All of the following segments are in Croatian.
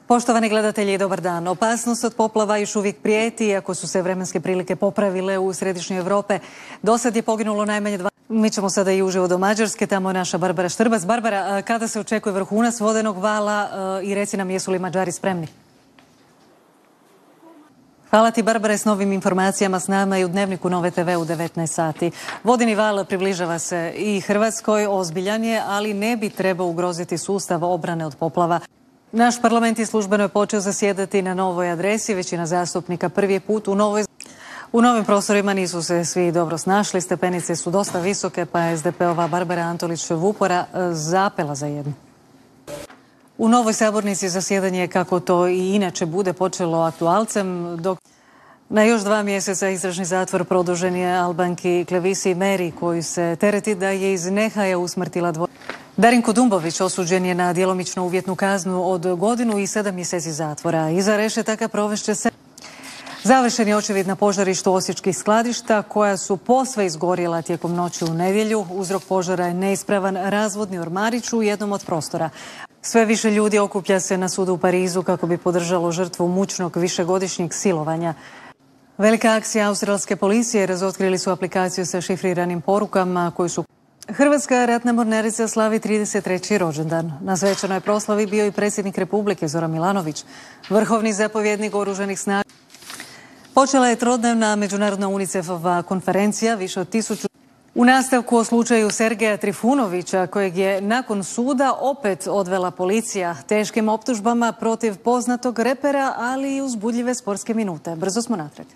Poštovani gledatelji, dobar dan. Opasnost od poplava još uvijek prijeti, iako su se vremenske prilike popravile u središnjoj Europe. Do sad je poginulo najmanje 2. Mi ćemo sada i uživo do Mađarske, tamo je naša Barbara Štrbac. Barbara, kada se očekuje vrhunac vodenog vala i reci nam jesu li Mađari spremni? Hvala ti, Barbara, s novim informacijama s nama i u Dnevniku Nove TV u 19 sati. Vodeni val približava se i Hrvatskoj, ozbiljan je, ali ne bi trebao ugroziti sustav obrane od poplava. Naš parlament je službeno počeo zasjedati na novoj adresi, većina zastupnika prvi put u novim prostorima nisu se svi dobro snašli, stepenice su dosta visoke, pa je SDP-ova Barbara Antolić-Vupora zapela za jednu. U novoj sabornici zasjedanje, kako to i inače bude, počelo aktualcem, dok na još 2 mjeseca istražni zatvor produžen je Albanki Klevisi Meri, koju se tereti da je iz nehaja usmrtila dvoje. Darinko Dumbović osuđen je na djelomično uvjetnu kaznu od 1 godinu i 7 mjeseci zatvora. Iza rešetaka provešće se. Završen je očevid na požarištu osječkih skladišta koja su posve izgorjela tijekom noći u nedjelju. Uzrok požara je neispravan razvodni ormarić u jednom od prostora. Sve više ljudi okuplja se na sudu u Parizu kako bi podržalo žrtvu mučnog višegodišnjeg silovanja. Velika akcija australske policije, razotkrili su aplikaciju sa šifriranim porukama koju su... Hrvatska ratna mornarica slavi 33. rođendan. Na svečanoj proslavi bio i predsjednik Republike Zoran Milanović, vrhovni zapovjednik oružanih snaga. Počela je trodnevna međunarodna UNICEF-ova konferencija, više od 1000. U nastavku o slučaju Sergeja Trifunovića, kojeg je nakon suda opet odvela policija teškim optužbama protiv poznatog repera, ali i uzbudljive sportske minute. Brzo smo natrag.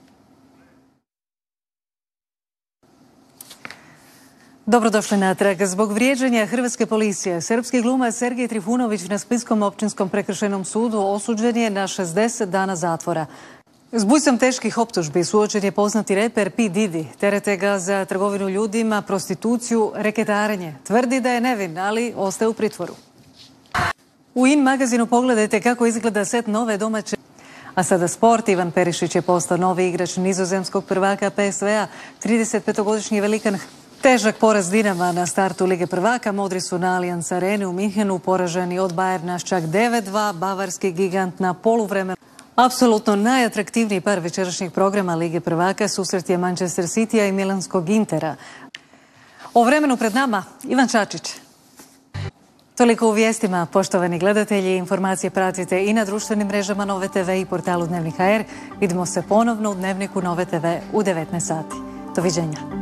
Dobrodošli natrag. Zbog vrijeđanja hrvatske policije, srpski glumac Sergej Trifunović na Splitskom općinskom prekršajnom sudu osuđen je na 60 dana zatvora. S bujstvom teških optužbi suočen je poznati reper P. Diddy. Terete ga za trgovinu ljudima, prostituciju, reketarenje. Tvrdi da je nevin, ali ostaje u pritvoru. U In magazinu pogledajte kako izgleda set nove domaće. A sada sport. Ivan Perišić je postao novi igrač nizozemskog prvaka PSV-a, 35-godišnji velikan. Težak poraz Dinama na startu Lige prvaka. Modri su na Allianz Areni u Minhenu poraženi od Bayerna s čak 9-2. Bavarski gigant na poluvremenu. Apsolutno najatraktivniji par večerašnjeg programa Lige prvaka susret je Manchester Citya i Milanskog Intera. O vremenu pred nama Ivan Čačić. Toliko u vijestima, poštovani gledatelji. Informacije pratite i na društvenim mrežama Nove TV i portalu Dnevnik.hr. Vidimo se ponovno u Dnevniku Nove TV u 19 sati. Doviđenja.